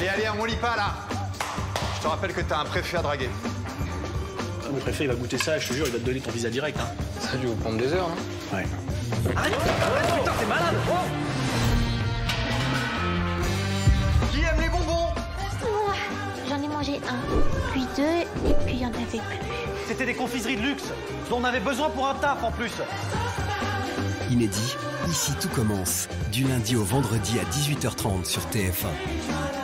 Allez, allez, on lit pas là. Je te rappelle que t'as un préfet à draguer. Le préfet il va goûter ça, je te jure, il va te donner ton visa direct. Hein. Ça a dû vous prendre des heures, hein. Ouais. Arrête, putain, t'es malade. Qui aime les bonbons? Moi, j'en ai mangé un, puis deux, et puis il y en avait plus. C'était des confiseries de luxe, dont on avait besoin pour un taf en plus. Inédit, ici tout commence, du lundi au vendredi à 18h30 sur TF1.